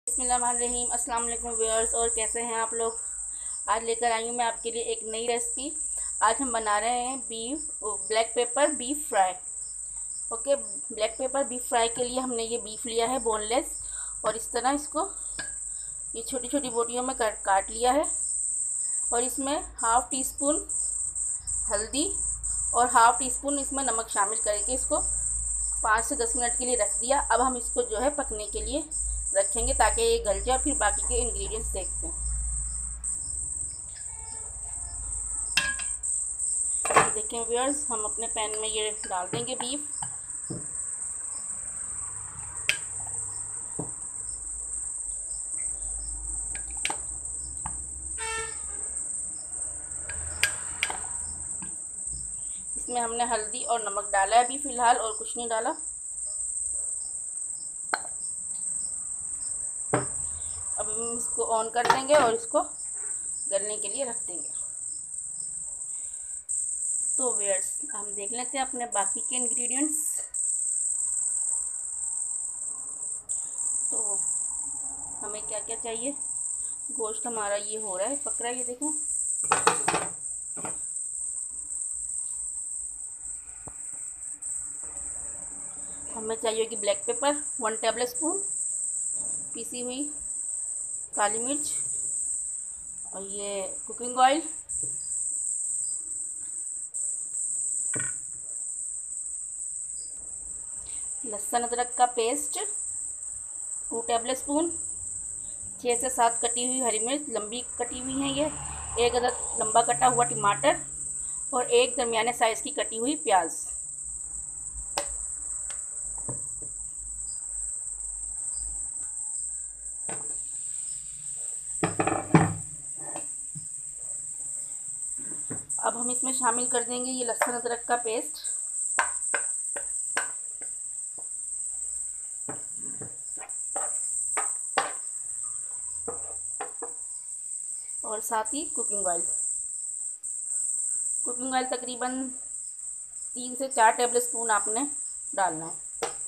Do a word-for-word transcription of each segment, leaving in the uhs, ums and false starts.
बिस्मिल्लाहिर्रहमानिर्रहीम। अस्सलाम वालेकुम व्यूअर्स, और कैसे हैं आप लोग। आज लेकर आई हूँ मैं आपके लिए एक नई रेसिपी। आज हम बना रहे हैं beef black pepper beef fry. Okay, black pepper beef fry के लिए हमने ये बीफ लिया है बोनलेस, और इस तरह इसको ये छोटी छोटी बोटियों में काट काट लिया है। और इसमें हाफ़ टी स्पून हल्दी और हाफ़ टी स्पून इसमें नमक शामिल करके इसको पाँच से दस मिनट के लिए रख दिया। अब हम इसको जो है पकने के लिए रखेंगे ताकि ये गल जाए, फिर बाकी के इंग्रेडिएंट्स देखते हैं। देखें व्यूअर्स, हम अपने पैन में ये डाल देंगे बीफ। इसमें हमने हल्दी और नमक डाला है अभी फ़िलहाल, और कुछ नहीं डाला। अब हम इसको ऑन कर देंगे और इसको गलने के लिए रख देंगे। तो व्यूअर्स, हम देख लेते हैं अपने बाकी के इंग्रेडिएंट्स। तो हमें क्या क्या चाहिए। गोश्त हमारा ये हो रहा है, पक रहा है, ये देखें। हमें चाहिए कि black pepper one tablespoon, पीसी हुई काली मिर्च, और ये कुकिंग ऑयल, लहसुन अदरक का पेस्ट टू टेबल स्पून, छः से सात कटी हुई हरी मिर्च लंबी कटी हुई हैं ये, एक अदद लंबा कटा हुआ टमाटर, और एक दरमियाने साइज़ की कटी हुई प्याज। अब हम इसमें शामिल कर देंगे ये लहसुन अदरक का पेस्ट, और साथ ही कुकिंग ऑयल। कुकिंग ऑयल तकरीबन तीन से चार टेबल स्पून आपने डालना है।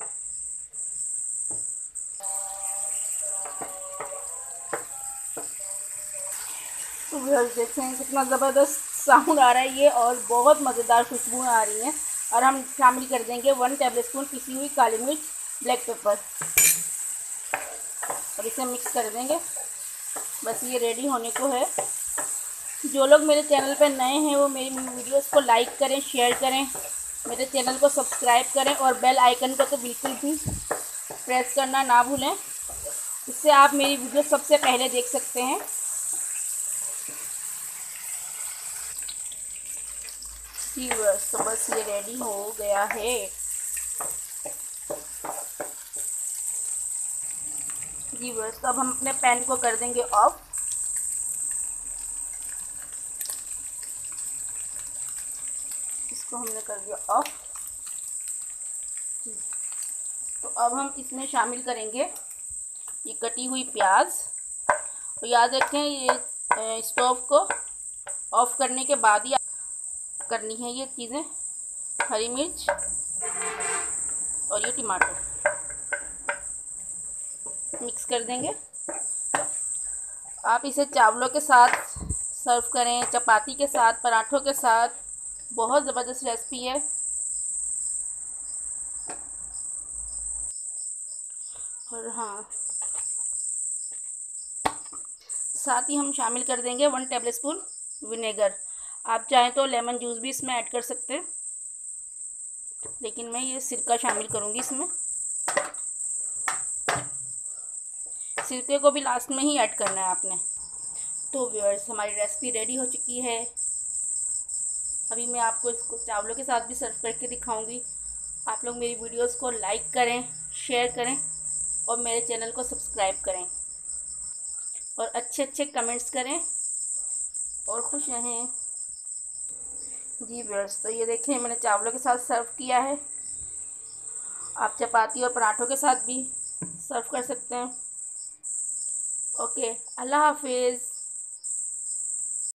तो व्यूअर्स देख रहे हैं कितना ज़बरदस्त साउंड आ रहा है ये, और बहुत मज़ेदार खुशबू आ रही है। और हम शामिल कर देंगे वन टेबल स्पून पिसी हुई काली मिर्च ब्लैक पेपर, और इसे मिक्स कर देंगे। बस ये रेडी होने को है। जो लोग मेरे चैनल पर नए हैं वो मेरी वीडियोस को लाइक करें, शेयर करें, मेरे चैनल को सब्सक्राइब करें, और बेल आइकन को तो बिल्कुल भी प्रेस करना ना भूलें। इससे आप मेरी वीडियो सबसे पहले देख सकते हैं। जी बस, तो बस ये रेडी हो गया है। जी बस, तो अब हम अपने पैन को कर देंगे ऑफ। इसको हमने कर दिया ऑफ। तो अब हम इसमें शामिल करेंगे ये कटी हुई प्याज। तो याद रखें, ये स्टोव को ऑफ करने के बाद ही करनी है ये चीज़ें। हरी मिर्च और ये टमाटर मिक्स कर देंगे। आप इसे चावलों के साथ सर्व करें, चपाती के साथ, पराठों के साथ। बहुत ज़बरदस्त रेसिपी है। और हाँ, साथ ही हम शामिल कर देंगे वन टेबल स्पून विनेगर। आप चाहें तो लेमन जूस भी इसमें ऐड कर सकते हैं, लेकिन मैं ये सिरका शामिल करूँगी इसमें। सिरके को भी लास्ट में ही ऐड करना है आपने। तो व्यूअर्स, हमारी रेसिपी रेडी हो चुकी है। अभी मैं आपको इसको चावलों के साथ भी सर्व करके दिखाऊंगी। आप लोग मेरी वीडियोस को लाइक करें, शेयर करें, और मेरे चैनल को सब्सक्राइब करें, और अच्छे अच्छे कमेंट्स करें, और खुश रहें। जी व्यूअर्स, तो ये देखें, मैंने चावलों के साथ सर्व किया है। आप चपाती और पराठों के साथ भी सर्व कर सकते हैं। ओके, अल्लाह हाफिज़।